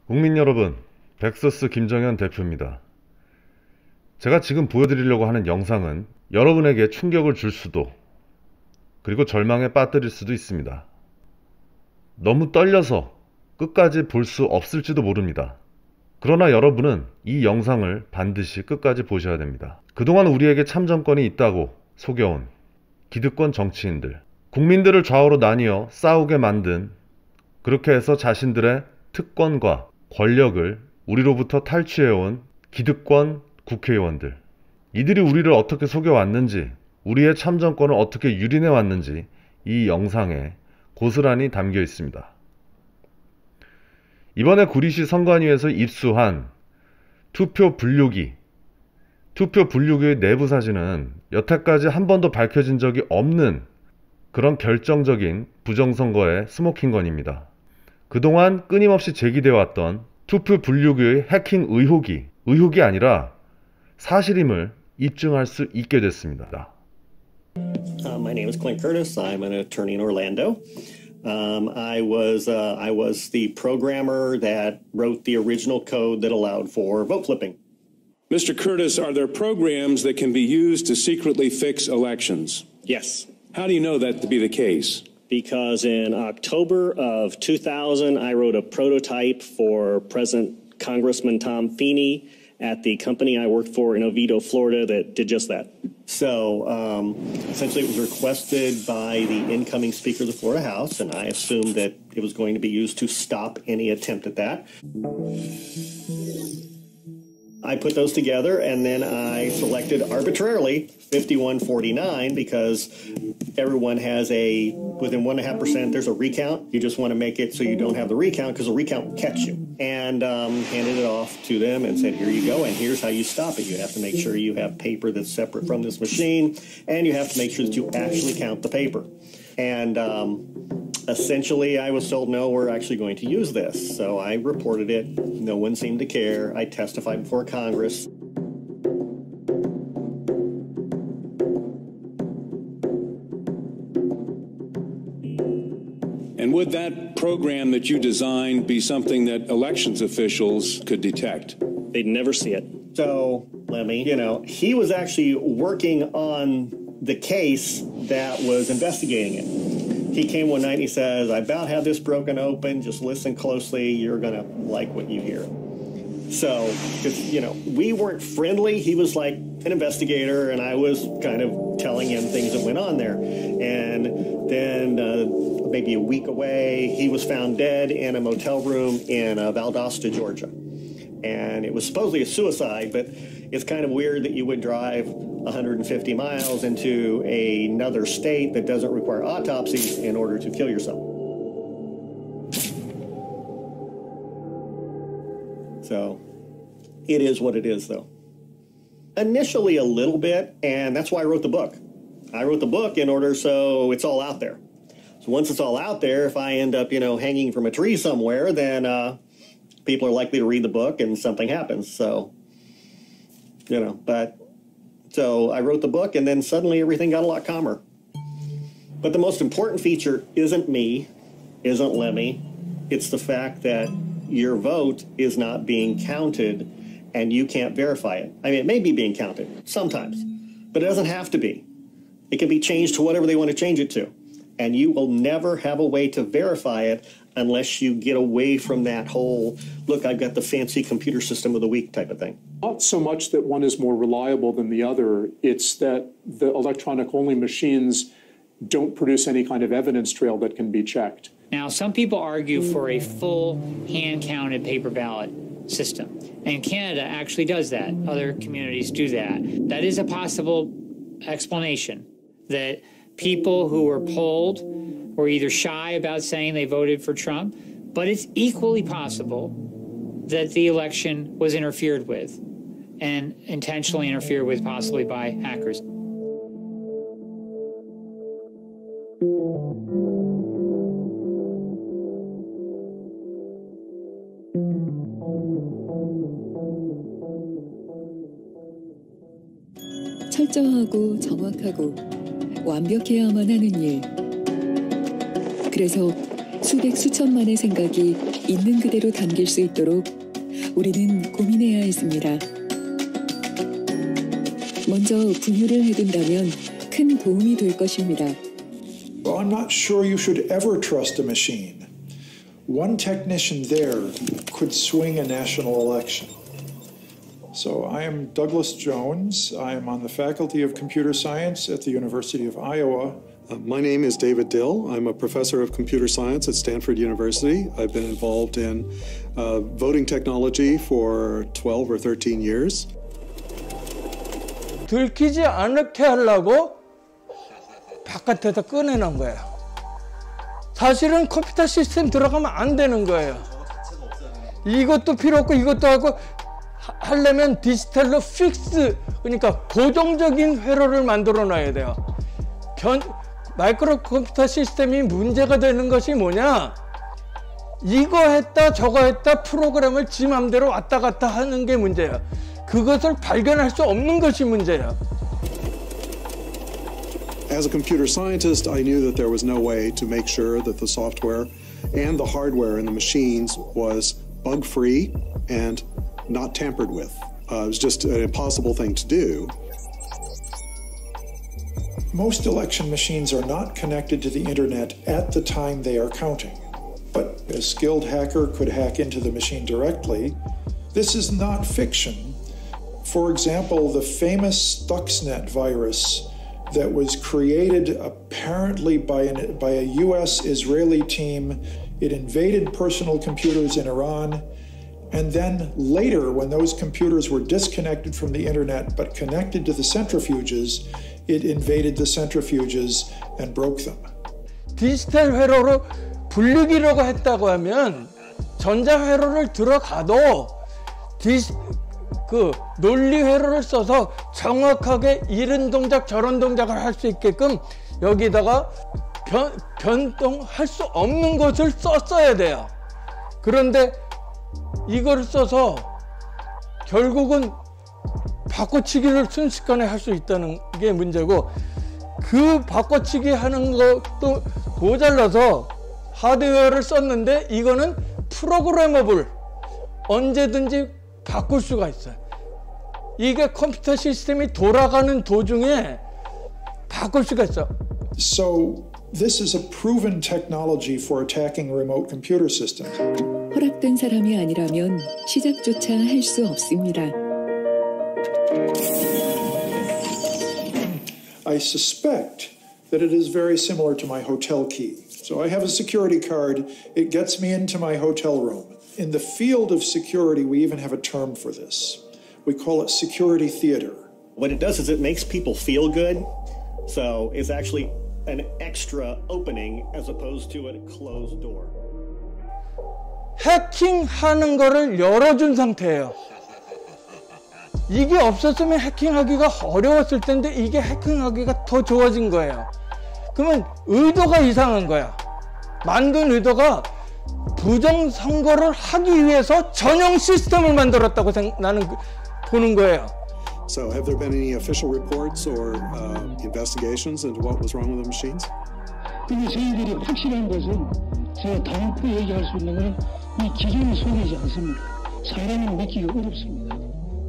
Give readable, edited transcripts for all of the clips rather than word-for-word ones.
국민 여러분, 백서스 김정현 대표입니다. 제가 지금 보여드리려고 하는 영상은 여러분에게 충격을 줄 수도, 그리고 절망에 빠뜨릴 수도 있습니다. 너무 떨려서 끝까지 볼 수 없을지도 모릅니다. 그러나 여러분은 이 영상을 반드시 끝까지 보셔야 됩니다. 그동안 우리에게 참정권이 있다고 속여온 기득권 정치인들, 국민들을 좌우로 나뉘어 싸우게 만든, 그렇게 해서 자신들의 특권과 권력을 우리로부터 탈취해온 기득권 국회의원들, 이들이 우리를 어떻게 속여왔는지, 우리의 참정권을 어떻게 유린해왔는지 이 영상에 고스란히 담겨 있습니다. 이번에 구리시 선관위에서 입수한 투표 분류기의 내부 사진은 여태까지 한 번도 밝혀진 적이 없는 그런 결정적인 부정선거의 스모킹건입니다. 그동안 끊임없이 제기되어 왔던 투표 분류기의 해킹 의혹이 아니라 사실임을 입증할 수 있게 됐습니다. My name is Clint Curtis. I'm an attorney in Orlando. I was the programmer that wrote the original code that allowed for vote flipping. Mr. Curtis, are there programs that can be used to secretly fix elections? Yes. How do you know that to be the case? Because in October of 2000, I wrote a prototype for President Congressman Tom Feeney at the company I worked for in Oviedo, Florida, that did just that. So essentially it was requested by the incoming Speaker of the Florida House, and I assumed that it was going to be used to stop any attempt at that. I put those together, and then I selected arbitrarily 5149 because everyone has within 1.5%, there's a recount. You just want to make it so you don't have the recount because the recount will catch you. And handed it off to them and said, here you go, and here's how you stop it. You have to make sure you have paper that's separate from this machine, and you have to make sure that you actually count the paper. And essentially, I was told, no, we're actually going to use this. So I reported it. No one seemed to care. I testified before Congress. And would that program that you designed be something that elections officials could detect? They'd never see it. So, Lemmy, he was actually working on the case that was investigating it. He came one night and he says, I about had this broken open. Just listen closely. You're going to like what you hear. So, we weren't friendly. He was like an investigator, and I was kind of telling him things that went on there. And then maybe a week away, he was found dead in a motel room in Valdosta, Georgia. And it was supposedly a suicide, but it's kind of weird that you would drive 150 miles into another state that doesn't require autopsies in order to kill yourself. So it is what it is, though. Initially a little bit, and that's why I wrote the book. I wrote the book in order so it's all out there. So once it's all out there, if I end up, hanging from a tree somewhere, then people are likely to read the book and something happens. So, so I wrote the book, and then suddenly everything got a lot calmer. But the most important feature isn't me, isn't Lemmy. It's the fact that your vote is not being counted and you can't verify it. I mean, it may be being counted sometimes, but it doesn't have to be. It can be changed to whatever they want to change it to. And you will never have a way to verify it unless you get away from that whole, look, I've got the fancy computer system of the week type of thing. Not so much that one is more reliable than the other, it's that the electronic-only machines don't produce any kind of evidence trail that can be checked. Now, some people argue for a full hand-counted paper ballot system, and Canada actually does that. Other communities do that. That is a possible explanation, that people who were polled were either shy about saying they voted for Trump, but it's equally possible that the election was interfered with, and intentionally interfered with possibly by hackers. 철저하고 정확하고 완벽해야만 하는 일. 그래서 수백 수천만의 생각이 있는 그대로 담길 수 있도록 우리는 고민해야 했습니다. 먼저 분류를 해둔다면 큰 도움이 될 것입니다. Well, I'm not sure you should ever trust a machine. One technician there could swing a national election. So I am Douglas Jones. I am on the Faculty of Computer Science at the University of Iowa. My name is David Dill. I'm a professor of computer science at Stanford University. I've been involved in voting technology for 12 or 13 years. 들키지 않게 하려고 바깥에다 꺼내놓은 거예요. 사실은 컴퓨터 시스템 들어가면 안 되는 거예요. 이것도 필요 없고 이것도 하고 하려면 디지털로 픽스, 그러니까 고정적인 회로를 만들어 놔야 돼요. 마이크로 컴퓨터 시스템이 문제가 되는 것이 뭐냐? 이거 했다 저거 했다 프로그램을 지 맘대로 왔다 갔다 하는 게 문제예요. 그것을 발견할 수 없는 것이 문제예요. As a computer scientist, I knew that there was no way to make sure that the software and the hardware in the machines was bug-free and not tampered with. It was just an impossible thing to do. Most election machines are not connected to the internet at the time they are counting. But a skilled hacker could hack into the machine directly. This is not fiction. For example, the famous Stuxnet virus that was created apparently by a US-Israeli team. It invaded personal computers in Iran. And then later, when those computers were disconnected from the internet but connected to the centrifuges, it invaded the centrifuges and broke them. 디지털 회로로 분류기라고 했다고 하면 전자 회로를 들어가도 그 논리 회로를 써서 정확하게 이런 동작 저런 동작을 할 수 있게끔 여기다가 변동할 수 없는 것을 썼어야 돼요. 그런데 이걸 써서 결국은 바꿔치기를 순식간에 할 수 있다는 게 문제고, 그 바꿔치기 하는 것도 모자라서 하드웨어를 썼는데 이거는 프로그래머블, 언제든지 바꿀 수가 있어요. 이게 컴퓨터 시스템이 돌아가는 도중에 바꿀 수가 있어. So this is a proven technology for attacking remote computer systems. 허락된 사람이 아니라면 시작조차 할 수 없습니다. I suspect that it is very similar to my hotel key. So I have a security card. It gets me into my hotel room. In the field of security, we even have a term for this. We call it security theater. What it does is it makes people feel good. So it's actually an extra opening as opposed to a closed door. 해킹하는 거를 열어준 상태예요. 이게 없었으면 해킹하기가 어려웠을 텐데 이게 해킹하기가 더 좋아진 거예요. 그러면 의도가 이상한 거야. 만든 의도가 부정선거를 하기 위해서 전용 시스템을 만들었다고 나는 보는 거예요. So have there been any official reports or investigations into what was wrong with the machines? 근데 저희들이 확실한 것은 제가 다음부 얘기할 수 있는 것은 이 기존이 속이지 않습니다. 사람은 믿기가 어렵습니다.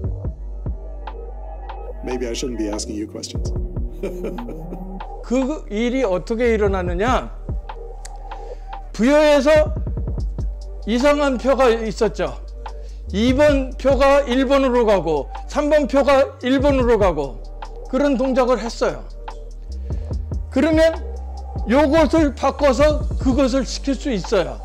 Maybe I shouldn't be asking you questions. 그 일이 어떻게 일어나느냐? 부여에서 이상한 표가 있었죠. 2번 표가 1번으로 가고 3번 표가 1번으로 가고 그런 동작을 했어요. 그러면 요것을 바꿔서 그것을 시킬 수 있어요.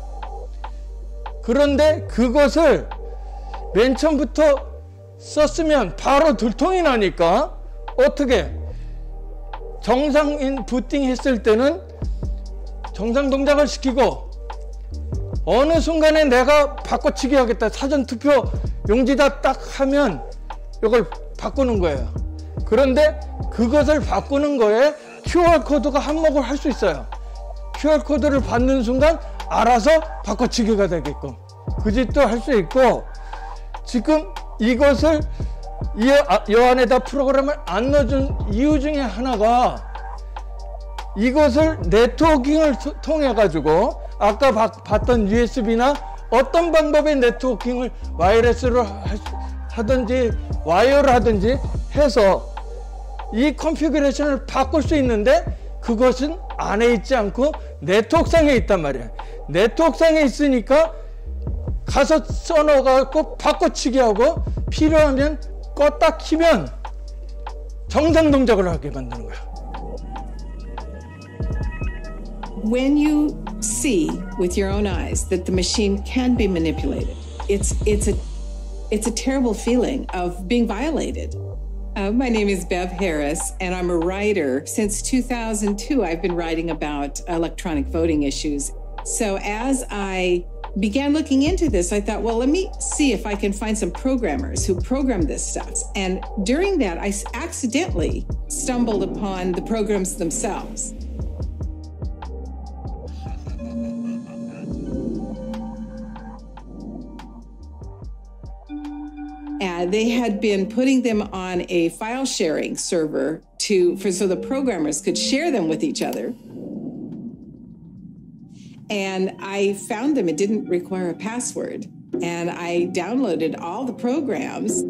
그런데 그것을 맨 처음부터 썼으면 바로 들통이 나니까 어떻게 정상 부팅 했을 때는 정상 동작을 시키고 어느 순간에 내가 바꿔치기 하겠다, 사전투표 용지다 딱 하면 이걸 바꾸는 거예요. 그런데 그것을 바꾸는 거에 QR코드가 한몫을 할 수 있어요. QR코드를 받는 순간 알아서 바꿔치기가 되게끔 그 짓도 할 수 있고, 지금 이것을 이 안에다 프로그램을 안 넣어준 이유 중에 하나가 이것을 네트워킹을 통해 가지고 아까 봤던 USB나 어떤 방법의 네트워킹을 와이어레스로 하든지 와이어로 하든지 해서 이 컨피그레이션을 바꿀 수 있는데 그것은 안에 있지 않고 네트워크상에 있단 말이야. 네트워크상에 있으니까 가서 써넣어갖고 바꿔치기 하고 필요하면 껐다 키면 정상 동작을 하게 만드는 거야. When you see with your own eyes that the machine can be manipulated, it's a terrible feeling of being violated. My name is Bev Harris, and I'm a writer. Since 2002, I've been writing about electronic voting issues. So as I began looking into this, I thought, well, let me see if I can find some programmers who program this stuff. And during that, I accidentally stumbled upon the programs themselves. They had been putting them on a file sharing server so the programmers could share them with each other. And I found them. It didn't require a password. And I downloaded all the programs.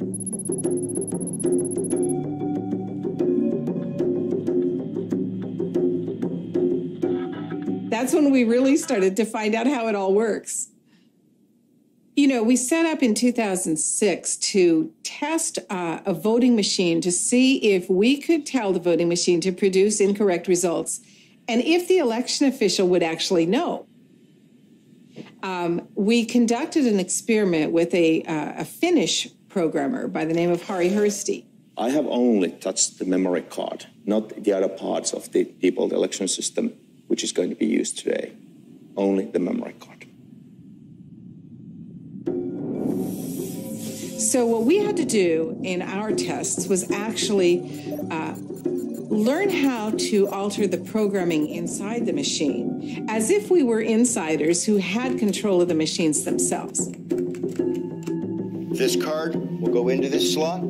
That's when we really started to find out how it all works. You know, we set up in 2006 to test a voting machine to see if we could tell the voting machine to produce incorrect results and if the election official would actually know. We conducted an experiment with a Finnish programmer by the name of Harri Hursti. I have only touched the memory card, not the other parts of the default election system, which is going to be used today. Only the memory card. So what we had to do in our tests was actually learn how to alter the programming inside the machine as if we were insiders who had control of the machines themselves. This card will go into this slot.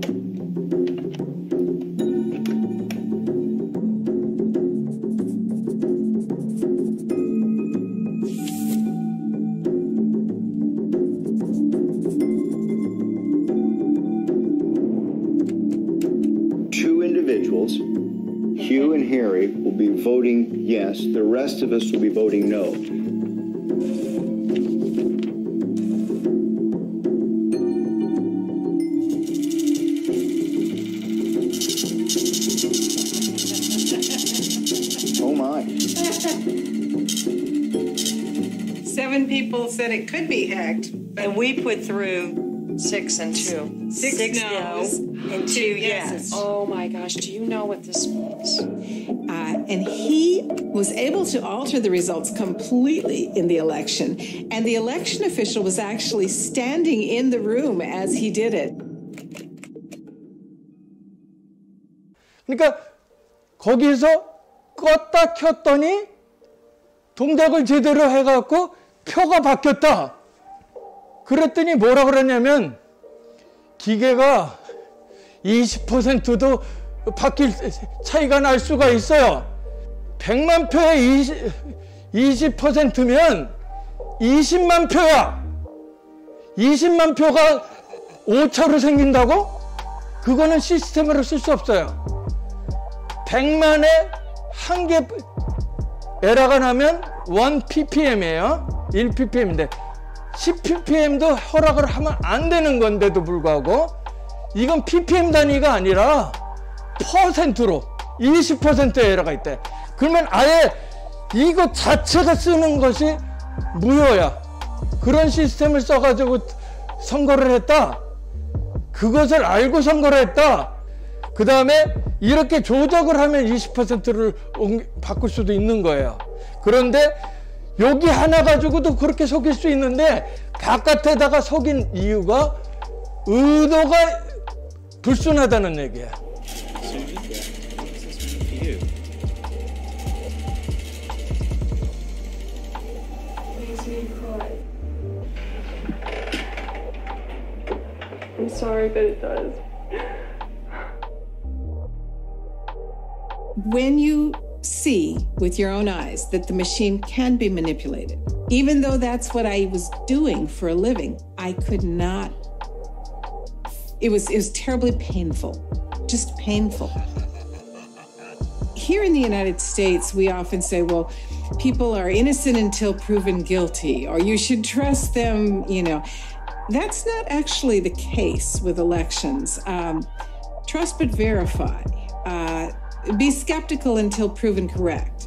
Hugh and Harry will be voting yes. The rest of us will be voting no. Oh my. 7 people said it could be hacked. And we put through 6 and 2. 6 no's and 2 yes. Oh my gosh, do you know what this means? And he was able to alter the results completely in the election. And the election official was actually standing in the room as he did it. 그러니까 거기서 껐다 켰더니 동작을 제대로 해갖고 표가 바뀌었다. 그랬더니 뭐라 그랬냐면 기계가 20%도 바뀔 차이가 날 수가 있어요. 100만 표에 20%면 20만 표야. 20만 표가 5차로 생긴다고? 그거는 시스템으로 쓸 수 없어요. 100만에 한 개 에러가 나면 1ppm이에요. 1ppm인데 10ppm도 허락을 하면 안 되는 건데도 불구하고 이건 ppm 단위가 아니라 퍼센트로 20%의 에러가 있대. 그러면 아예 이거 자체가 쓰는 것이 무효야. 그런 시스템을 써가지고 선거를 했다. 그것을 알고 선거를 했다. 그 다음에 이렇게 조작을 하면 20%를 바꿀 수도 있는 거예요. 그런데 여기 하나 가지고도 그렇게 속일 수 있는데 바깥에다가 속인 이유가 의도가 불순하다는 얘기야. I'm sorry, but it does. When you see with your own eyes that the machine can be manipulated, even though that's what I was doing for a living, I could not. It was terribly painful, just painful. Here in the United States, we often say, well, people are innocent until proven guilty, or you should trust them, you know. That's not actually the case with elections. Trust but verify. Be skeptical until proven correct.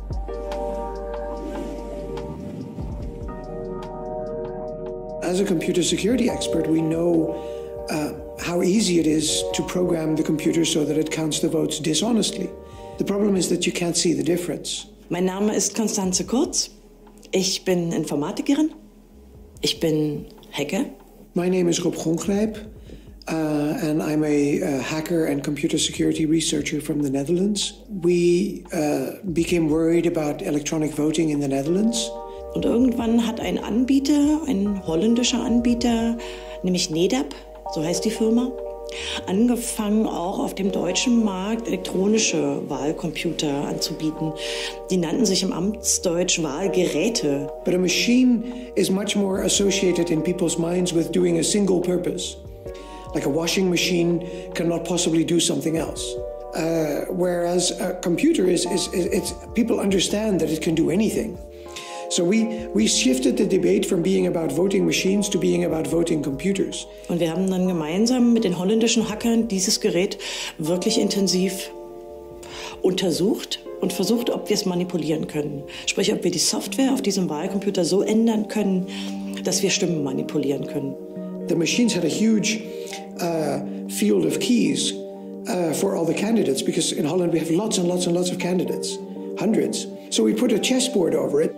As a computer security expert, we know how easy it is to program the computer so that it counts the votes dishonestly. The problem is that you can't see the difference. Mein Name ist Konstanze Kurz. Ich bin Informatikerin. Ich bin Hacker. My name is Rob Gongrijp, and I'm a hacker and computer security researcher from the Netherlands. We became worried about electronic voting in the Netherlands. Und irgendwann hat ein Anbieter, ein holländischer Anbieter, nämlich NEDAP, so heißt die Firma, angefangen, auch auf dem deutschen Markt elektronische Wahlcomputer anzubieten. Die nannten sich im Amtsdeutsch Wahlgeräte. But a machine is much more associated in people's minds with doing a single purpose. Like a washing machine cannot possibly do something else. Whereas a computer it's people understand that it can do anything. So we shifted the debate from being about voting machines to being about voting computers. Und wir haben dann gemeinsam mit den holländischen Hackern dieses Gerät wirklich intensiv untersucht und versucht, ob wir es manipulieren können. Sprich, ob wir die Software auf diesem Wahlcomputer so ändern können, dass wir Stimmen manipulieren können. The machines had a huge field of keys for all the candidates, because in Holland we have lots and lots and lots of candidates, hundreds. So we put a chessboard over it.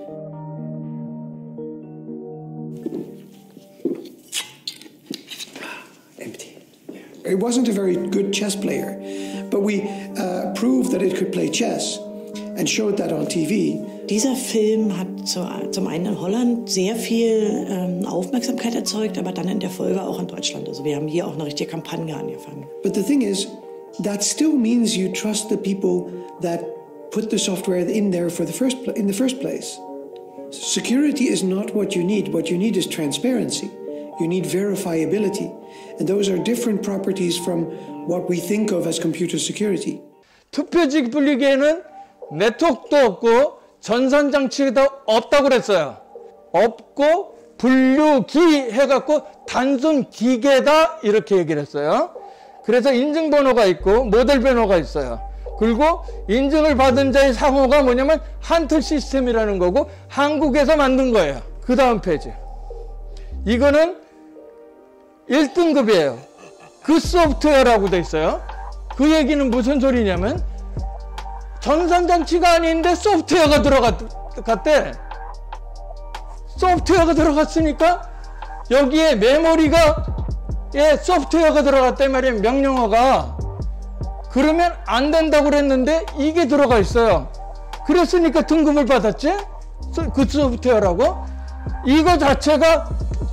It wasn't a very good chess player, but we proved that it could play chess and showed that on TV. Dieser Film hat zum einen in Holland sehr viel Aufmerksamkeit erzeugt, aber dann in der Folge auch in Deutschland. Also wir haben hier auch eine richtige Kampagne angefangen. But the thing is, that still means you trust the people that put the software in there in the first place. Security is not what you need. What you need is transparency. You need verifiability. And those are different properties from what we think of as computer security. 투표지 분리기에는 네트워크도 없고 전산장치도 없다고 그랬어요. 없고 분류기 해갖고 단순 기계다 이렇게 얘기를 했어요. 그래서 인증번호가 있고 모델 번호가 있어요. 그리고 인증을 받은 자의 상호가 뭐냐면 한틀 시스템이라는 거고 한국에서 만든 거예요. 그 다음 페이지. 이거는 1등급이에요. 그 소프트웨어라고 돼 있어요. 그 얘기는 무슨 소리냐면 전산장치가 아닌데 소프트웨어가 들어갔대. 소프트웨어가 들어갔으니까 여기에 메모리가 소프트웨어가 들어갔단 말이에요. 명령어가. 그러면 안 된다고 그랬는데 이게 들어가 있어요. 그랬으니까 등급을 받았지? 그 소프트웨어라고. 이거 자체가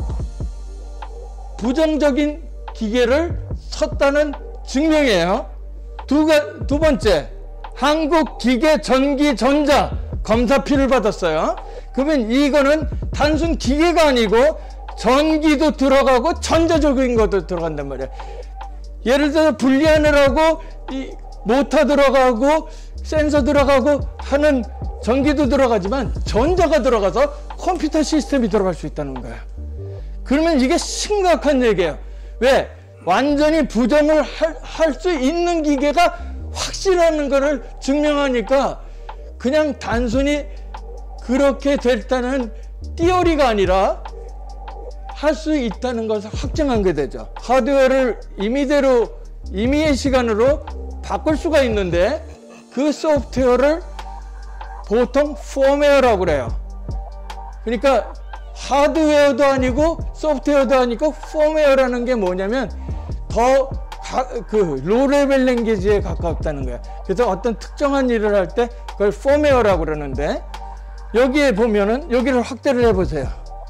부정적인 기계를 섰다는 증명이에요. 두 번째, 한국기계전기전자 검사피를 받았어요. 그러면 이거는 단순 기계가 아니고 전기도 들어가고 전자적인 것도 들어간단 말이에요. 예를 들어서 분리하느라고 이 모터 들어가고 센서 들어가고 하는 전기도 들어가지만 전자가 들어가서 컴퓨터 시스템이 들어갈 수 있다는 거예요. 그러면 이게 심각한 얘기예요. 왜? 완전히 부정을 할 수 있는 기계가 확실하는 것을 증명하니까 그냥 단순히 그렇게 됐다는 띠어리가 아니라 할 수 있다는 것을 확증한 게 되죠. 하드웨어를 임의의 시간으로 바꿀 수가 있는데 그 소프트웨어를 보통 펌웨어라고 그래요. 그러니까 하드웨어도 아니고 소프트웨어도 아니고 펌웨어라는 게 뭐냐면 더 로레벨 랭귀지에 가깝다는 거예요. 그래서 어떤 특정한 일을 할 때 그걸 펌웨어라고 그러는데 여기에 보면은 여기를 확대를 해보세요.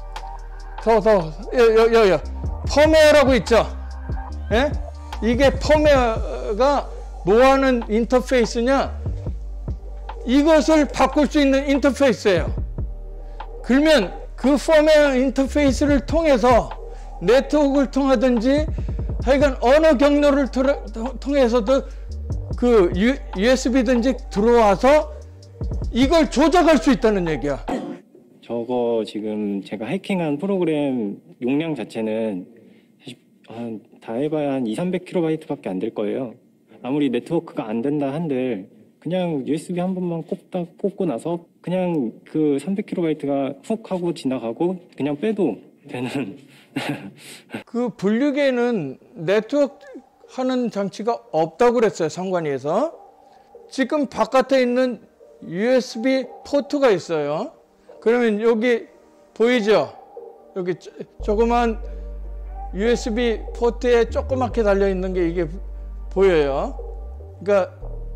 펌웨어라고 있죠. 예? 이게 펌웨어가 뭐하는 인터페이스냐? 이것을 바꿀 수 있는 인터페이스예요. 그러면 그 펌웨어 인터페이스를 통해서 네트워크를 통하든지 하여간 어느 경로를 통해서도 그 USB든지 들어와서 이걸 조작할 수 있다는 얘기야. 저거 지금 제가 해킹한 프로그램 용량 자체는 다 해봐야 한 200-300kb밖에 안 될 거예요. 아무리 네트워크가 안 된다 한들 그냥 USB 한 번만 꼽고 나서 그냥 그 300kb가 훅 하고 지나가고 그냥 빼도 되는. 그 분류계는 네트워크 하는 장치가 없다고 그랬어요, 상관위에서. 지금 바깥에 있는 USB 포트가 있어요. 그러면 여기 보이죠? 여기 조그만 USB 포트에 조그맣게 달려있는 게 이게 보여요. 그러니까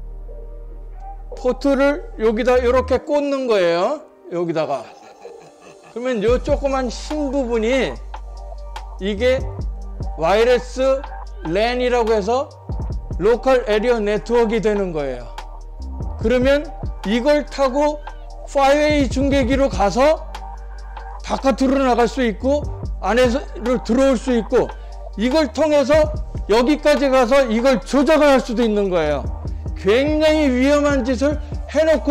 포트를 여기다 이렇게 꽂는 거예요. 여기다가. 그러면 이 조그만 흰 부분이 이게 와이어리스 LAN이라고 해서 로컬 에리어 네트워크가 되는 거예요. 그러면 이걸 타고 5웨이 중계기로 가서 바깥으로 나갈 수 있고 안에서 들어올 수 있고 이걸 통해서 여기까지 가서 이걸 조작을 할 수도 있는 거예요. 굉장히 위험한 짓을 해놓고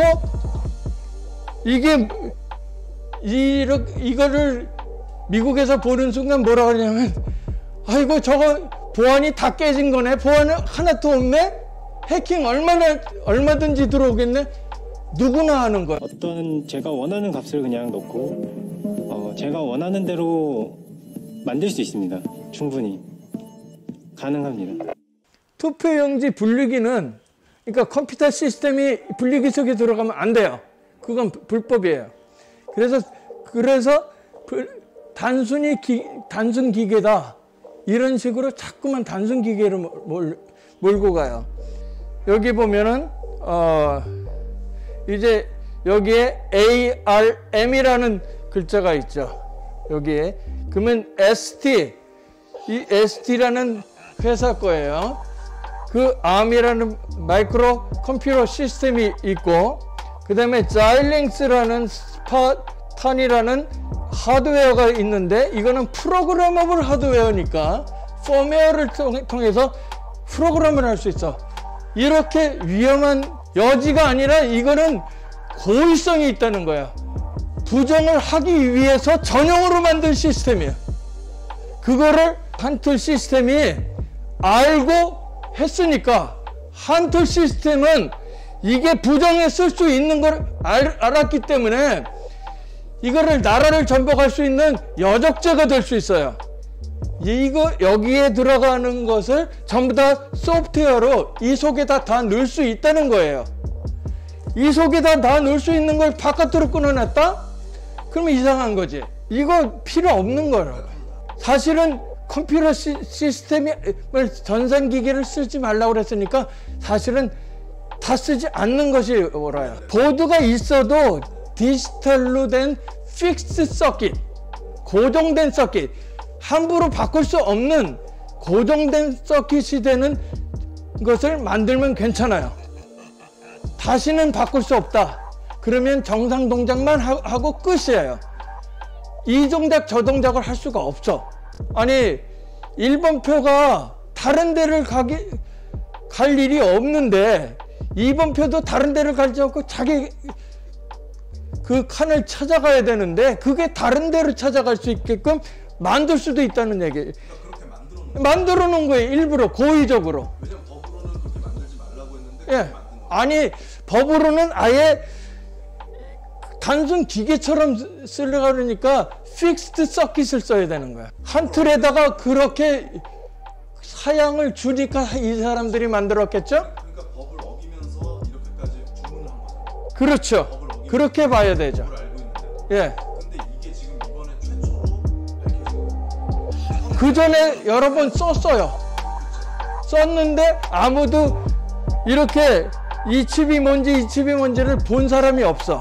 이거를 미국에서 보는 순간 뭐라 그러냐면 아이고 저거 보안이 다 깨진 거네. 보안은 하나도 없네. 해킹 얼마든지 들어오겠네. 누구나 하는 거야. 어떤 제가 원하는 값을 그냥 넣고 제가 원하는 대로 만들 수 있습니다. 충분히 가능합니다. 투표용지 분리기는 그러니까 컴퓨터 시스템이 분리기 속에 들어가면 안 돼요. 그건 불법이에요. 그래서 단순 기계다 이런 식으로 자꾸만 단순 기계를 몰고 가요. 여기 보면은 이제 여기에 ARM이라는 글자가 있죠. 여기에 그러면 이 ST라는 회사 거예요. 그 ARM이라는 마이크로 컴퓨터 시스템이 있고 그 다음에 Xilinx라는 스파탄이라는 하드웨어가 있는데 이거는 프로그래머블 하드웨어니까 펌웨어를 통해서 프로그램을 할 수 있어. 이렇게 위험한 여지가 아니라 이거는 고의성이 있다는 거야. 부정을 하기 위해서 전용으로 만든 시스템이야. 그거를 한툴 시스템이 알고 했으니까 한툴 시스템은 이게 부정에 쓸 수 있는 걸 알았기 때문에 이거를 나라를 전복할 수 있는 여적죄가 될 수 있어요. 여기에 들어가는 것을 전부 다 소프트웨어로 이 속에다 다 넣을 수 있다는 거예요. 이 속에다 다 넣을 수 있는 걸 바깥으로 끊어냈다? 그러면 이상한 거지. 이거 필요 없는 거라고. 사실은 컴퓨터 시스템을 전산기기를 쓰지 말라고 그랬으니까 사실은 다 쓰지 않는 것이 옳아요. 보드가 있어도 디지털로 된 픽스 서킷, 고정된 서킷, 함부로 바꿀 수 없는 고정된 서킷이 되는 것을 만들면 괜찮아요. 다시는 바꿀 수 없다. 그러면 정상 동작만 하고 끝이에요. 이 동작 저 동작을 할 수가 없어. 아니 1번 표가 다른 데를 갈 일이 없는데 2번 표도 다른 데를 가지 않고 자기 그 칸을 찾아가야 되는데 그게 다른 데로 찾아갈 수 있게끔 만들 수도 있다는 얘기예요. 만들어 놓은 거예요. 일부러 고의적으로. 왜냐면 법으로는 그렇게 만들지 말라고 했는데 예. 아니 법으로는 아예 단순 기계처럼 쓰려고 그러니까 픽스드 서킷을 써야 되는 거야. 한 틀에다가 그렇게 사양을 주니까 이 사람들이 만들었겠죠? 그러니까 법을 어기면서 이렇게까지 주문을 한 거죠. 그렇죠. 그렇게 봐야 되죠. 예. 근데 이게 지금 이번에 최초로 밝혀진 그 전에 여러 번 썼어요. 썼는데 아무도 이렇게 이 칩이 뭔지 이 칩이 뭔지를 본 사람이 없어.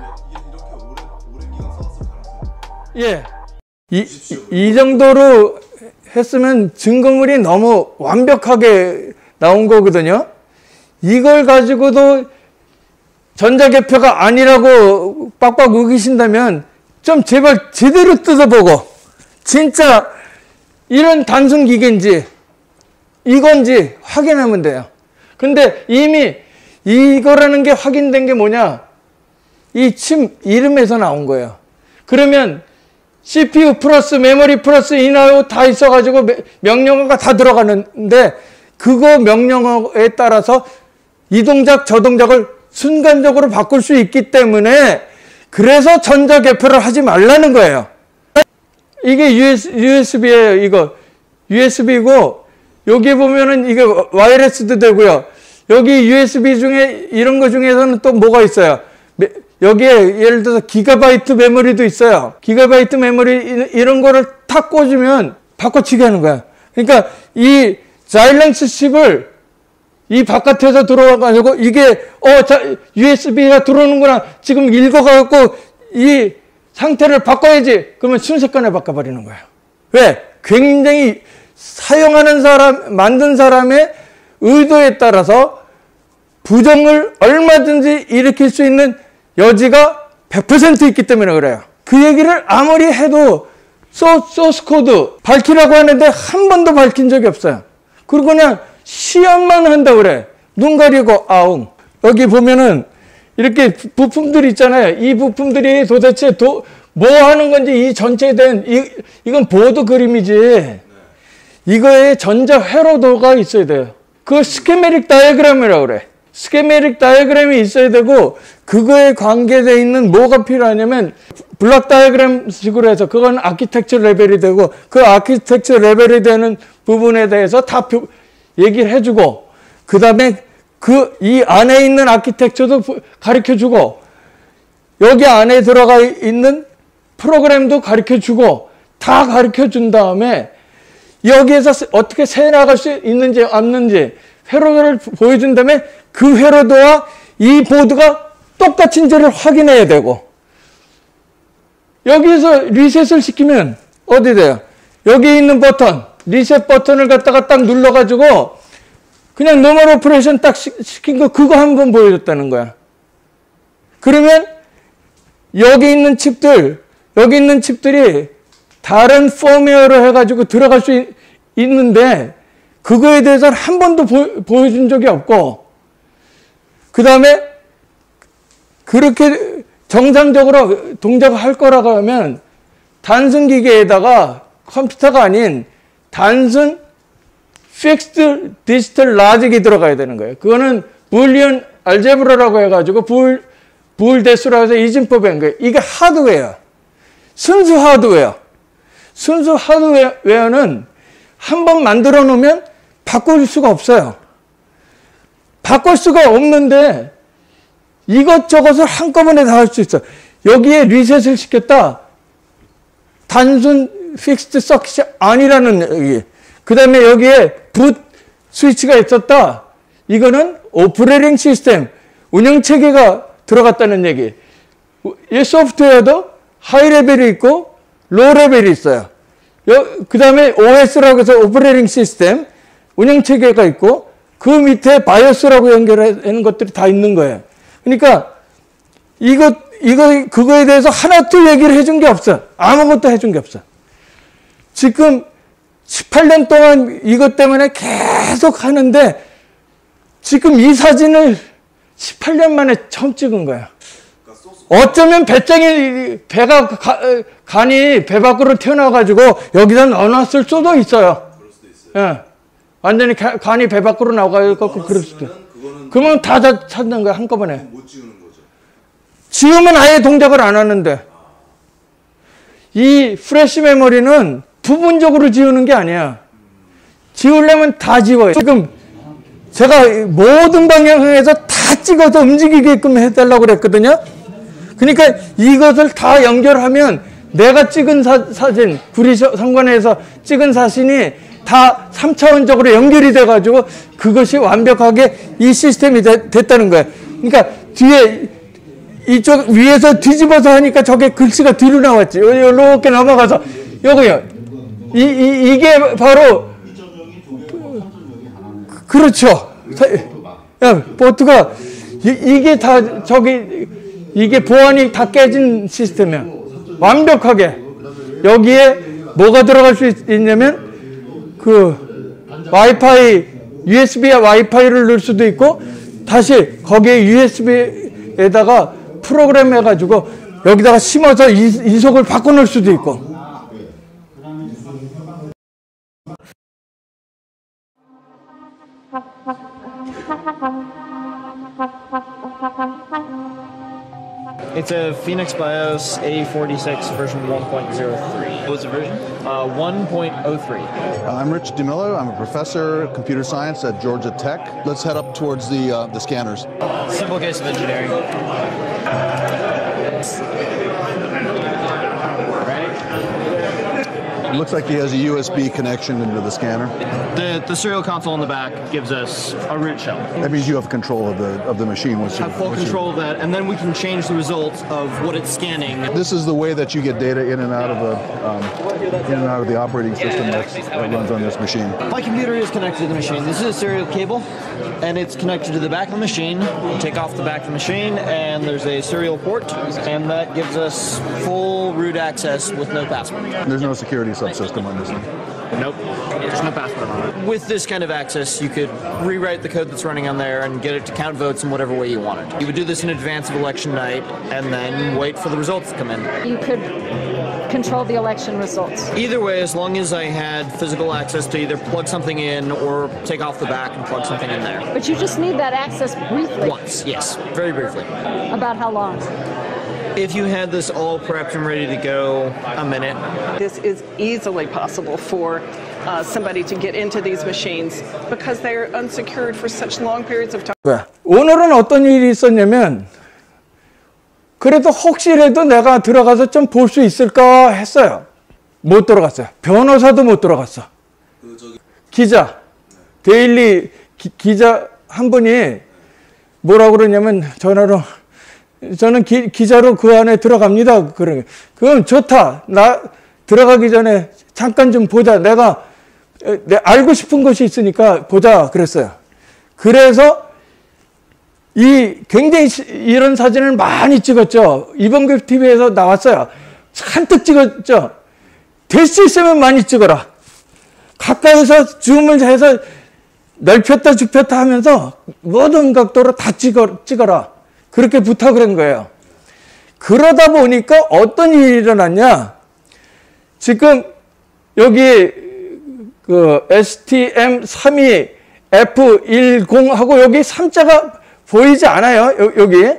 예. 이 정도로 했으면 증거물이 너무 완벽하게 나온 거거든요. 이걸 가지고도 전자개표가 아니라고 빡빡 우기신다면 좀 제발 제대로 뜯어보고 진짜 이런 단순 기계인지 이건지 확인하면 돼요. 근데 이미 이거라는 게 확인된 게 뭐냐? 이 칩 이름에서 나온 거예요. 그러면 CPU 플러스 메모리 플러스 인아웃 다 있어가지고 명령어가 다 들어가는데 그거 명령어에 따라서 이 동작 저 동작을 순간적으로 바꿀 수 있기 때문에 그래서 전자개표를 하지 말라는 거예요. 이게 USB예요. 이거 USB고 여기 보면은 이게 와이어레스도 되고요. 여기 USB 중에 이런 거 중에서는 또 뭐가 있어요? 여기에 예를 들어서 기가바이트 메모리도 있어요. 기가바이트 메모리 이런 거를 탁 꽂으면 바꿔치기 하는 거야. 그러니까 이 자일랭스 칩을 이 바깥에서 들어와가지고 이게 USB가 들어오는구나. 지금 읽어가지고 이 상태를 바꿔야지. 그러면 순식간에 바꿔버리는 거예요. 왜? 굉장히 사용하는 사람, 만든 사람의 의도에 따라서 부정을 얼마든지 일으킬 수 있는 여지가 100% 있기 때문에 그래요. 그 얘기를 아무리 해도 소스 코드 밝히라고 하는데 한 번도 밝힌 적이 없어요. 그리고 그냥 시험만 한다 그래. 눈 가리고 아웅. 여기 보면은 이렇게 부품들이 있잖아요. 이 부품들이 도대체 뭐 하는 건지 이 전체에 대한 이건 보드 그림이지. 이거에 전자 회로도가 있어야 돼요. 그 스케메릭 다이어그램이라고 그래. 스케메릭 다이어그램이 있어야 되고 그거에 관계되어 있는 뭐가 필요하냐면 블록 다이어그램 식으로 해서 그건 아키텍처 레벨이 되고 그 아키텍처 레벨이 되는 부분에 대해서 다 얘기를 해주고 그 다음에 이 안에 있는 아키텍처도 가르쳐주고 여기 안에 들어가 있는 프로그램도 가르쳐주고 다 가르쳐준 다음에 여기에서 어떻게 새나갈 수 있는지 없는지 회로도를 보여준 다음에 그 회로도와 이 보드가 똑같은지를 확인해야 되고 여기에서 리셋을 시키면 어디 돼요? 여기 있는 버튼 리셋 버튼을 갖다가 딱 눌러가지고 그냥 노멀 오퍼레이션 딱 시킨 거 그거 한번 보여줬다는 거야. 그러면 여기 있는 칩들이 다른 펌웨어로 해가지고 들어갈 수 있는데 그거에 대해서는 한 번도 보여준 적이 없고 그 다음에 그렇게 정상적으로 동작을 할 거라고 하면 단순 기계에다가 컴퓨터가 아닌 단순 픽스드 디지털 라직이 들어가야 되는 거예요. 그거는 불리언 알제브라라고 해가지고 부울대수라고 해서 이진법인 거예요. 이게 하드웨어. 순수 하드웨어. 순수 하드웨어는 한 번 만들어 놓으면 바꿀 수가 없어요. 바꿀 수가 없는데 이것저것을 한꺼번에 다 할 수 있어. 여기에 리셋을 시켰다. 단순 픽스드 서킷이 아니라는 얘기. 그 다음에 여기에 붓 스위치가 있었다. 이거는 오퍼레이팅 시스템, 운영체계가 들어갔다는 얘기. 이 소프트웨어도 하이 레벨이 있고 로우 레벨이 있어요. 그 다음에 OS라고 해서 오퍼레이팅 시스템, 운영체계가 있고 그 밑에 바이오스라고 연결하는 것들이 다 있는 거예요. 그러니까 그거에 대해서 하나도 얘기를 해준 게 없어. 아무것도 해준 게 없어. 지금 18년 동안 이것 때문에 계속 하는데 지금 이 사진을 18년 만에 처음 찍은 거야. 어쩌면 간이 배 밖으로 튀어나와가지고 여기다 넣어놨을 수도 있어요. 예. 완전히 간이 배 밖으로 나와가지고 그럴 수도 있어요. 그러면 다 찾는 거야, 한꺼번에. 지우면 아예 동작을 안 하는데. 이 프레시 메모리는 부분적으로 지우는 게 아니야. 지우려면 다 지워요. 지금 제가 모든 방향에서 다 찍어서 움직이게끔 해달라고 그랬거든요. 그러니까 이것을 다 연결하면 내가 찍은 사진, 구리성관에서 찍은 사진이 다 3차원적으로 연결이 돼가지고 그것이 완벽하게 이 시스템이 됐다는 거예요. 그러니까 뒤에 이쪽 위에서 뒤집어서 하니까 저게 글씨가 뒤로 나왔지. 이렇게 넘어가서 여기요. 이게 바로 그렇죠. 보트가 이게 다 이게 보안이 다 깨진 시스템이야. 완벽하게. 여기에 뭐가 들어갈 수 있냐면 그 와이파이, USB에 와이파이를 넣을 수도 있고 다시 거기에 USB에다가 프로그램 해가지고 여기다가 심어서 이속을 바꿔놓을 수도 있고. It's a Phoenix BIOS A46 version 1.03. What was the version? 1.03. I'm Rich DeMillo. I'm a professor of computer science at Georgia Tech. Let's head up towards the scanners. Simple case of engineering. It looks like he has a USB connection into the scanner. The serial console in the back gives us a root shell. That means you have control of the machine. Have full control of that, and then we can change the results of what it's scanning. This is the way that you get data in and out of the operating system that runs on this machine. My computer is connected to the machine. This is a serial cable, and it's connected to the back of the machine. You take off the back of the machine, and there's a serial port, and that gives us full root access with no password. There's no security subsystem on this thing. Nope, there's no password on it. With this kind of access, you could rewrite the code that's running on there and get it to count votes in whatever way you wanted. You would do this in advance of election night and then wait for the results to come in. You could control the election results. Either way, as long as I had physical access to either plug something in or take off the back and plug something in there. But you just need that access briefly. Once, yes, very briefly. About how long? If you had this all prepped and ready to go, a minute. This is easily possible for somebody to get into these machines because they're unsecured for such long periods of time. 오늘은 어떤 일이 있었냐면 그래도 혹시라도 내가 들어가서 좀 볼 수 있을까 했어요. 못 들어갔어요. 변호사도 못 들어갔어. 기자, 데일리 기자 한 분이 뭐라고 그러냐면 전화로 저는 기자로 그 안에 들어갑니다. 그러면 그럼 좋다. 나 들어가기 전에 잠깐 좀 보자. 내가 알고 싶은 것이 있으니까 보자 그랬어요. 그래서 굉장히 이런 사진을 많이 찍었죠. 이범규 TV에서 나왔어요. 잔뜩 찍었죠. 될 수 있으면 많이 찍어라. 가까이서 줌을 해서 넓혔다 좁혔다 하면서 모든 각도로 다 찍어라. 그렇게 부탁을 한 거예요. 그러다 보니까 어떤 일이 일어났냐. 지금 여기 그 STM32F10하고 여기 3자가 보이지 않아요. 여기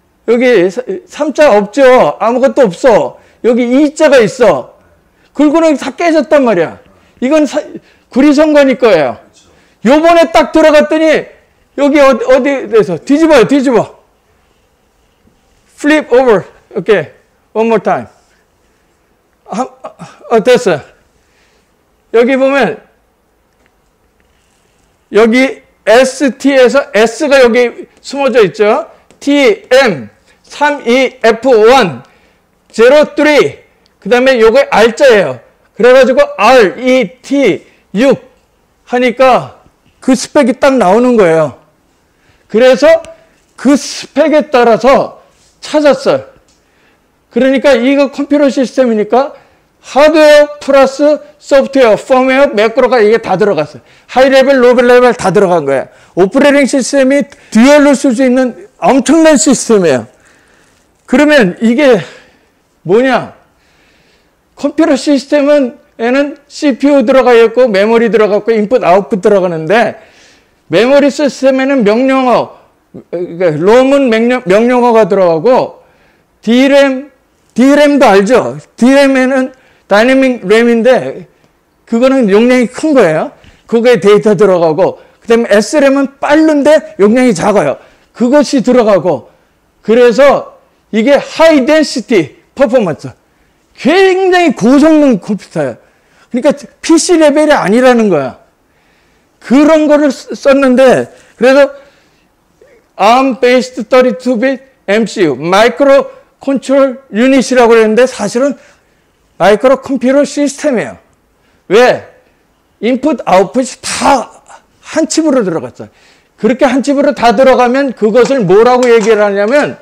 3자 없죠. 아무것도 없어. 여기 2자가 있어. 긁고는 다 깨졌단 말이야. 이건 구리선관위 거예요. 요번에 딱 들어갔더니 여기 어디에서 뒤집어. Flip over. Okay. One more time. 됐어. 여기 보면 여기 ST에서 S가 여기 숨어져 있죠. TM32F1 03 그 다음에 요거 R자예요. 그래가지고 RET6 하니까 그 스펙이 딱 나오는 거예요. 그래서 그 스펙에 따라서 찾았어요. 그러니까 이거 컴퓨터 시스템이니까 하드웨어 플러스 소프트웨어, 펌웨어, 매크로가 이게 다 들어갔어요. 하이 레벨, 로우 레벨 다 들어간 거예요. 오퍼레이팅 시스템이 듀얼로 쓸 수 있는 엄청난 시스템이에요. 그러면 이게 뭐냐? 컴퓨터 시스템에는 CPU 들어가 있고 메모리 들어갔고 인풋 아웃풋 들어가는데 메모리 시스템에는 명령어, 그러니까 롬은 명령어가 들어가고 DRAM도 알죠? DRAM에는 다이내믹 램인데 그거는 용량이 큰 거예요. 그거에 데이터 들어가고 그다음에 SRAM은 빠른데 용량이 작아요. 그것이 들어가고 그래서 이게 하이 덴시티 퍼포먼스 굉장히 고성능 컴퓨터예요. 그러니까 PC 레벨이 아니라는 거야. 그런 거를 썼는데 그래서 ARM based 32bit MCU 마이크로 컨트롤 유닛이라고 그랬는데 사실은 마이크로 컴퓨터 시스템이에요. 왜? 인풋 아웃풋이 다 한 칩으로 들어갔어요. 그렇게 한 칩으로 다 들어가면 그것을 뭐라고 얘기를 하냐면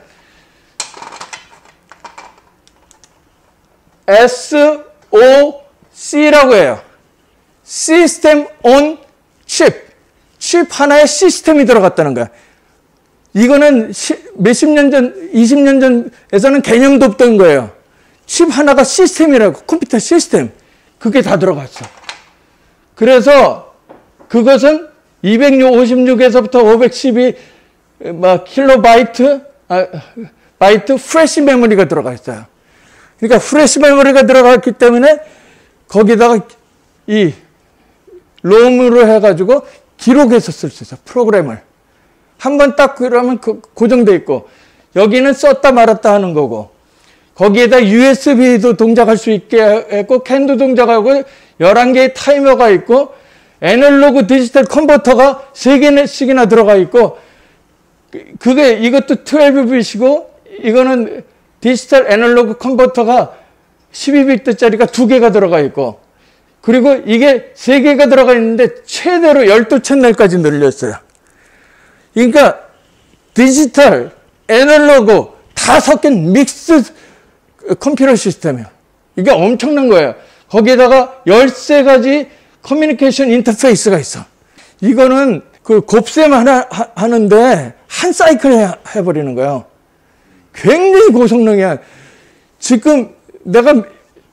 SOC라고 해요. System on Chip. 칩 하나에 시스템이 들어갔다는 거야. 이거는 몇십 년 전, 20년 전에서는 개념도 없던 거예요. 칩 하나가 시스템이라고, 컴퓨터 시스템. 그게 다 들어갔어. 그래서 그것은 256에서부터 512 킬로바이트, 바이트 프레시 메모리가 들어가 있어요. 그러니까 프레시 메모리가 들어갔기 때문에 거기다가 이 롬으로 해가지고 기록해서 쓸 수 있어. 프로그램을. 한번 딱 그러면 고정돼 있고 여기는 썼다 말았다 하는 거고 거기에다 USB도 동작할 수 있게 했고 캔도 동작하고 11개의 타이머가 있고 애널로그 디지털 컨버터가 3개씩이나 들어가 있고 그게 이것도 12bit이고 이거는 디지털 애널로그 컨버터가 12bit짜리가 2개가 들어가 있고 그리고 이게 3개가 들어가 있는데 최대로 12채널까지 늘렸어요. 그러니까 디지털, 애널로그 다 섞인 믹스 컴퓨터 시스템이에요. 이게 엄청난 거예요. 거기에다가 13가지 커뮤니케이션 인터페이스가 있어. 이거는 그 곱셈 하나 하는데 한 사이클 해버리는 거예요. 굉장히 고성능이야. 지금 내가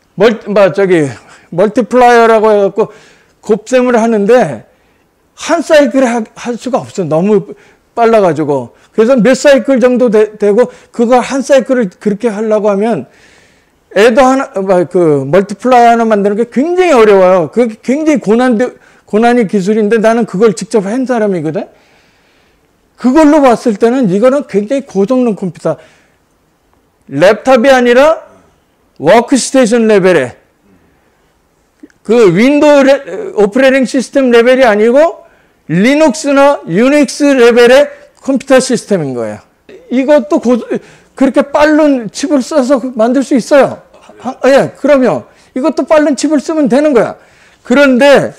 멀티플라이어라고 해갖고 곱셈을 하는데 한 사이클 할 수가 없어. 너무 빨라가지고. 그래서 몇 사이클 정도 되고 그거 한 사이클을 그렇게 하려고 하면 애도 하나, 멀티플라이어 하나 만드는 게 굉장히 어려워요. 그게 굉장히 고난의 기술인데 나는 그걸 직접 한 사람이거든. 그걸로 봤을 때는 이거는 굉장히 고성능 컴퓨터. 랩탑이 아니라 워크스테이션 레벨에 그 윈도우 오퍼레이팅 시스템 레벨이 아니고 리눅스나 유닉스 레벨의 컴퓨터 시스템인 거예요. 이것도 그렇게 빠른 칩을 써서 만들 수 있어요. 예, 그러면 이것도 빠른 칩을 쓰면 되는 거야. 그런데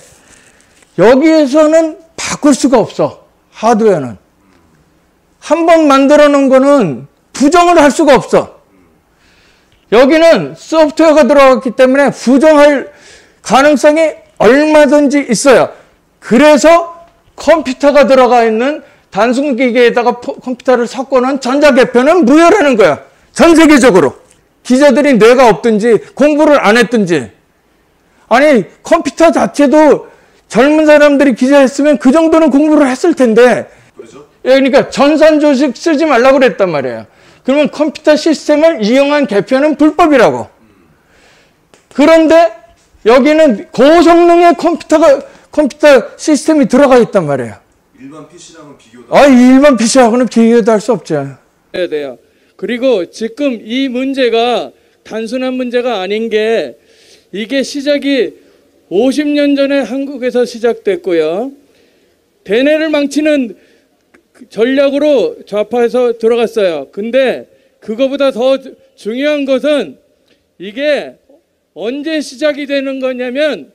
여기에서는 바꿀 수가 없어. 하드웨어는. 한번 만들어 놓은 거는 부정을 할 수가 없어. 여기는 소프트웨어가 들어갔기 때문에 부정할 가능성이 얼마든지 있어요. 그래서 컴퓨터가 들어가 있는 단순 기계에다가 컴퓨터를 섞어놓은 전자개표는 무효라는 거야. 전 세계적으로. 기자들이 뇌가 없든지 공부를 안 했든지. 아니 컴퓨터 자체도 젊은 사람들이 기자했으면 그 정도는 공부를 했을 텐데. 그렇죠? 그러니까 전산조직 쓰지 말라고 그랬단 말이에요. 그러면 컴퓨터 시스템을 이용한 개표는 불법이라고. 그런데 여기는 고성능의 컴퓨터 시스템이 들어가 있단 말이에요. 일반 PC랑은 비교도 일반 PC하고는 비교도 할 수 없죠. 해야 돼요. 그리고 지금 이 문제가 단순한 문제가 아닌 게 이게 시작이 50년 전에 한국에서 시작됐고요. 대내를 망치는 전략으로 좌파에서 들어갔어요. 근데 그거보다 더 중요한 것은 이게 언제 시작이 되는 거냐면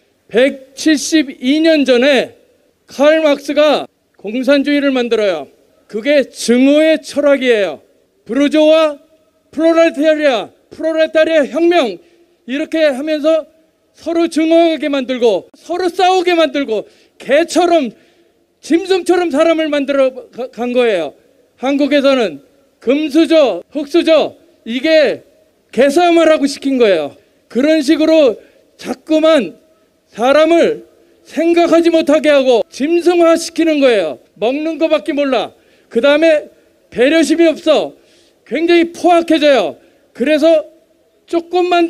172년 전에 칼 막스가 공산주의를 만들어요. 그게 증오의 철학이에요. 부르조와 프롤레타리아 혁명 이렇게 하면서 서로 증오하게 만들고 서로 싸우게 만들고 개처럼 짐승처럼 사람을 만들어 간 거예요. 한국에서는 금수저, 흑수저 이게 개싸움을 하고 시킨 거예요. 그런 식으로 자꾸만 사람을 생각하지 못하게 하고 짐승화 시키는 거예요. 먹는 거밖에 몰라. 그 다음에 배려심이 없어. 굉장히 포악해져요. 그래서 조금만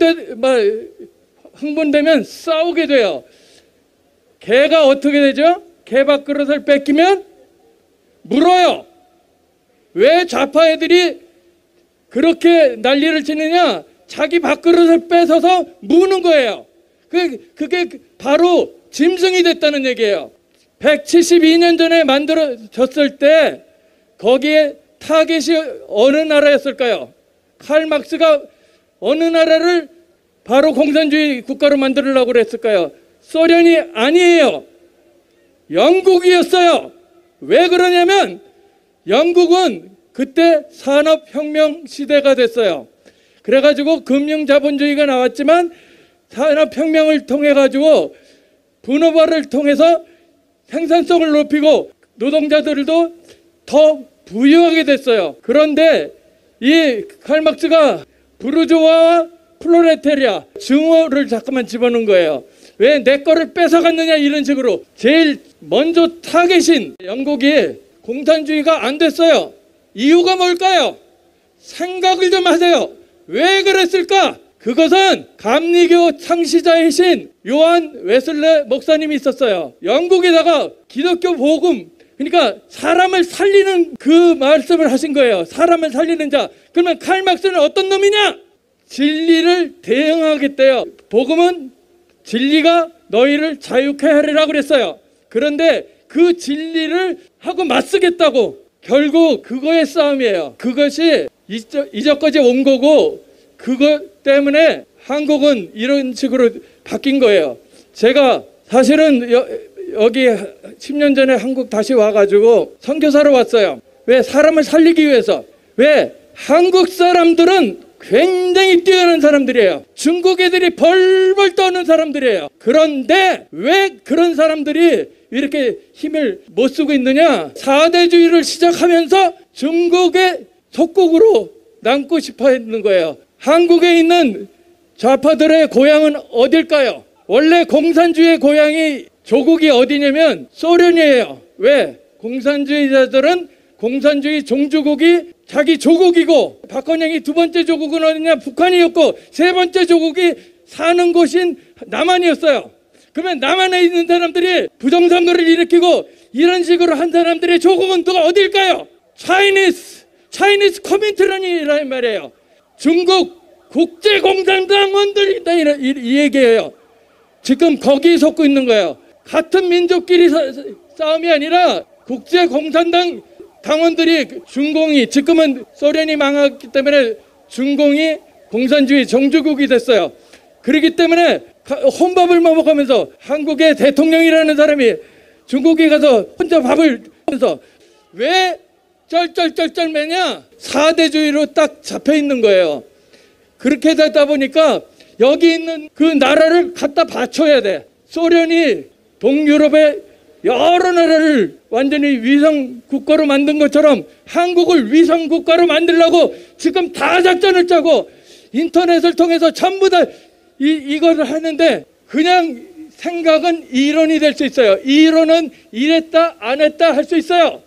흥분되면 싸우게 돼요. 개가 어떻게 되죠? 개 밥그릇을 뺏기면 물어요. 왜 좌파 애들이 그렇게 난리를 치느냐? 자기 밥그릇을 뺏어서 무는 거예요. 그게 바로 짐승이 됐다는 얘기예요. 172년 전에 만들어졌을 때 거기에 타겟이 어느 나라였을까요? 칼 막스가 어느 나라를 바로 공산주의 국가로 만들려고 그랬을까요? 소련이 아니에요. 영국이었어요. 왜 그러냐면 영국은 그때 산업혁명 시대가 됐어요. 그래가지고 금융자본주의가 나왔지만 산업혁명을 통해가지고 분업화를 통해서 생산성을 높이고 노동자들도 더 부유하게 됐어요. 그런데 이 칼막스가 부르주아와 플로레테리아 증오를 잠깐만 집어넣은 거예요. 왜 내 거를 뺏어갔느냐 이런 식으로. 제일 먼저 타겟인 영국이 공산주의가 안 됐어요. 이유가 뭘까요? 생각을 좀 하세요. 왜 그랬을까? 그것은 감리교 창시자이신 요한 웨슬레 목사님이 있었어요. 영국에다가 기독교 복음, 그러니까 사람을 살리는 그 말씀을 하신 거예요. 사람을 살리는 자. 그러면 칼막스는 어떤 놈이냐? 진리를 대응하겠대요. 복음은 진리가 너희를 자유케 하리라고 그랬어요. 그런데 그 진리를 하고 맞서겠다고. 결국 그거의 싸움이에요. 그것이 이제까지 온 거고 그것 때문에 한국은 이런 식으로 바뀐 거예요. 제가 사실은 여기 10년 전에 한국 다시 와가지고 선교사로 왔어요. 왜? 사람을 살리기 위해서. 왜? 한국 사람들은 굉장히 뛰어난 사람들이에요. 중국 애들이 벌벌 떠는 사람들이에요. 그런데 왜 그런 사람들이 이렇게 힘을 못 쓰고 있느냐? 4대주의를 시작하면서 중국의 속국으로 남고 싶어 했는 거예요. 한국에 있는 좌파들의 고향은 어딜까요? 원래 공산주의의 고향이 조국이 어디냐면 소련이에요. 왜? 공산주의자들은 공산주의 종주국이 자기 조국이고, 박헌영이 두 번째 조국은 어디냐? 북한이었고, 세 번째 조국이 사는 곳인 남한이었어요. 그러면 남한에 있는 사람들이 부정선거를 일으키고 이런 식으로 한 사람들의 조국은 누가 어딜까요? 차이니스 커민트런이라는 말이에요. 중국 국제공산당원들이다, 이 얘기예요. 지금 거기에 속고 있는 거예요. 같은 민족끼리 싸움이 아니라 국제공산당 당원들이, 중공이, 지금은 소련이 망했기 때문에 중공이 공산주의 종주국이 됐어요. 그렇기 때문에 혼밥을 먹으면서 한국의 대통령이라는 사람이 중국에 가서 혼자 밥을 하면서 왜 쩔쩔쩔쩔 매냐? 4대주의로 딱 잡혀 있는 거예요. 그렇게 되다 보니까 여기 있는 그 나라를 갖다 바쳐야 돼. 소련이 동유럽의 여러 나라를 완전히 위성 국가로 만든 것처럼 한국을 위성 국가로 만들려고 지금 다 작전을 짜고 인터넷을 통해서 전부 다 이걸 하는데, 그냥 생각은 이론이 될 수 있어요. 이론은 이랬다 안 했다 할 수 있어요.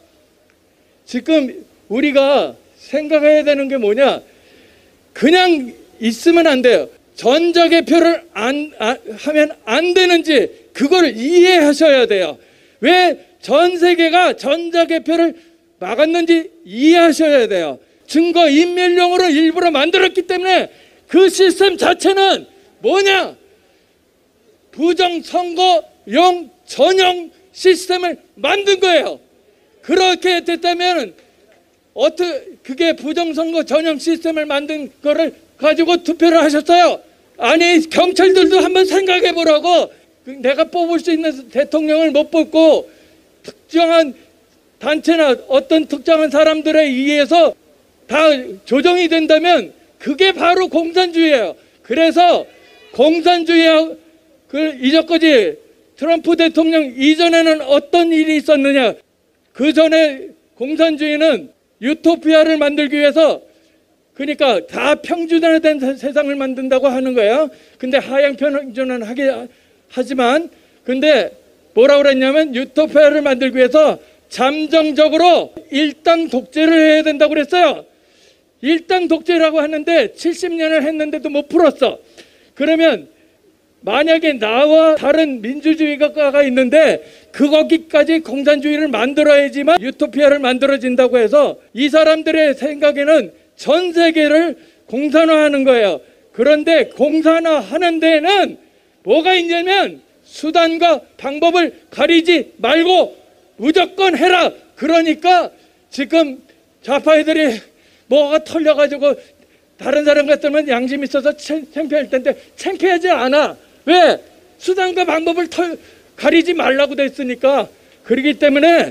지금 우리가 생각해야 되는 게 뭐냐? 그냥 있으면 안 돼요. 전자개표를 하면 안 되는지 그걸 이해하셔야 돼요. 왜 전 세계가 전자개표를 막았는지 이해하셔야 돼요. 증거인멸용으로 일부러 만들었기 때문에 그 시스템 자체는 뭐냐? 부정선거용 전용 시스템을 만든 거예요. 그렇게 됐다면 어떻게 그게 부정선거 전용 시스템을 만든 거를 가지고 투표를 하셨어요? 아니, 경찰들도 한번 생각해 보라고. 내가 뽑을 수 있는 대통령을 못 뽑고 특정한 단체나 어떤 특정한 사람들에 의해서 다 조정이 된다면 그게 바로 공산주의예요. 그래서 공산주의하고 이전까지 트럼프 대통령 이전에는 어떤 일이 있었느냐? 그 전에 공산주의는 유토피아를 만들기 위해서, 그러니까 다 평준화된 세상을 만든다고 하는 거예요. 근데 하향 평준화는 하지만 근데 뭐라고 그랬냐면 유토피아를 만들기 위해서 잠정적으로 일당 독재를 해야 된다고 그랬어요. 일당 독재라고 하는데 70년을 했는데도 못 풀었어. 그러면 만약에 나와 다른 민주주의가가 있는데 거기까지 공산주의를 만들어야지만 유토피아를 만들어진다고 해서 이 사람들의 생각에는 전 세계를 공산화하는 거예요. 그런데 공산화하는 데는 뭐가 있냐면 수단과 방법을 가리지 말고 무조건 해라. 그러니까 지금 좌파애들이 뭐가 털려가지고 다른 사람 같으면 양심 있어서 창피할 텐데 창피하지 않아. 왜? 수단과 방법을 가리지 말라고 돼 있으니까. 그렇기 때문에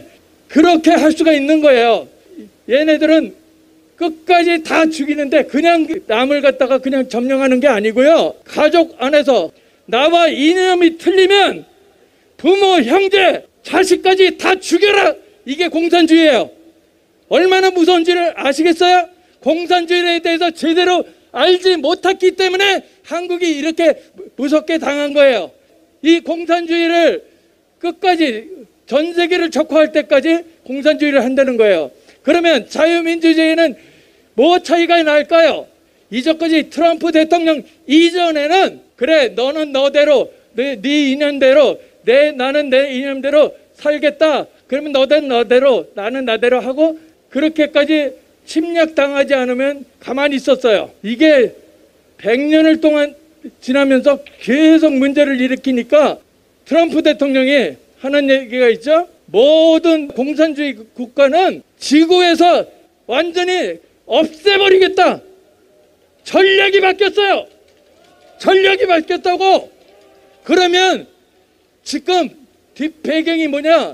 그렇게 할 수가 있는 거예요. 얘네들은 끝까지 다 죽이는데 그냥 남을 갖다가 그냥 점령하는 게 아니고요. 가족 안에서 나와 이념이 틀리면 부모, 형제, 자식까지 다 죽여라. 이게 공산주의예요. 얼마나 무서운지를 아시겠어요? 공산주의에 대해서 제대로 알지 못했기 때문에 한국이 이렇게 무섭게 당한 거예요. 이 공산주의를 끝까지 전 세계를 적화할 때까지 공산주의를 한다는 거예요. 그러면 자유민주주의는 뭐 차이가 날까요? 이전까지 트럼프 대통령 이전에는 그래 너는 너대로 네 이념대로 나는 내 이념대로 살겠다. 그러면 너는 너대로 나는 나대로 하고 그렇게까지 침략당하지 않으면 가만히 있었어요. 이게 100년을 동안 지나면서 계속 문제를 일으키니까 트럼프 대통령이 하는 얘기가 있죠. 모든 공산주의 국가는 지구에서 완전히 없애버리겠다. 전략이 바뀌었어요. 전략이 바뀌었다고. 그러면 지금 뒷배경이 뭐냐?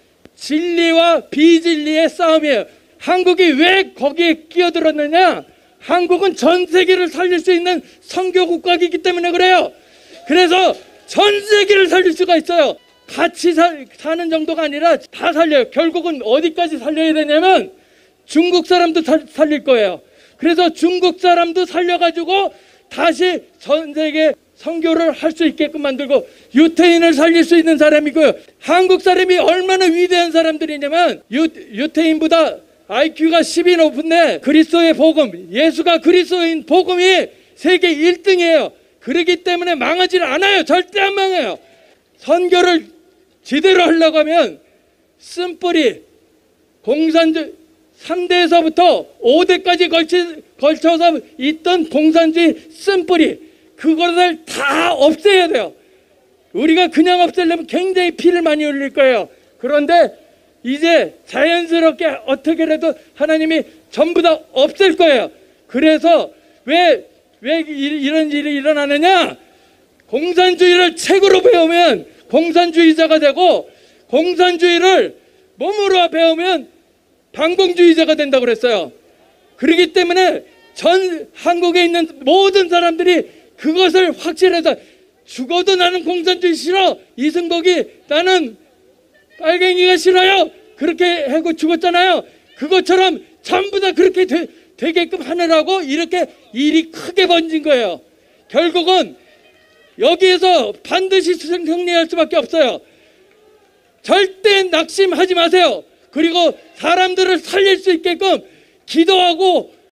진리와 비진리의 싸움이에요. 한국이 왜 거기에 끼어들었느냐? 한국은 전 세계를 살릴 수 있는 선교 국가이기 때문에 그래요. 그래서 전 세계를 살릴 수가 있어요. 같이 사는 정도가 아니라 다 살려요. 결국은 어디까지 살려야 되냐면 중국 사람도 살릴 거예요. 그래서 중국 사람도 살려가지고 다시 전 세계 선교를 할 수 있게끔 만들고 유태인을 살릴 수 있는 사람이고요. 한국 사람이 얼마나 위대한 사람들이냐면 유태인보다 IQ가 10이 높은데 그리스도의 복음, 예수가 그리스도인 복음이 세계 1등이에요. 그렇기 때문에 망하지 않아요. 절대 안 망해요. 선교를 제대로 하려고 하면 쓴뿌리 공산주의 3대에서부터 5대까지 걸쳐서 있던 공산주의 쓴뿌리 그것을 다 없애야 돼요. 우리가 그냥 없애려면 굉장히 피를 많이 흘릴 거예요. 그런데 이제 자연스럽게 어떻게라도 하나님이 전부 다 없앨 거예요. 그래서 왜 이런 일이 일어나느냐? 공산주의를 책으로 배우면 공산주의자가 되고 공산주의를 몸으로 배우면 반공주의자가 된다고 그랬어요. 그렇기 때문에 전 한국에 있는 모든 사람들이 그것을 확실해서 죽어도 나는 공산주의 싫어. 이승복이 나는 빨갱이가 싫어요. 그렇게 하고 죽었잖아요. 그것처럼 전부 다 그렇게 되게끔 하느라고 이렇게 일이 크게 번진 거예요. 결국은 여기에서 반드시 승리할 수밖에 없어요. 절대 낙심하지 마세요. 그리고 사람들을 살릴 수 있게끔 기도하고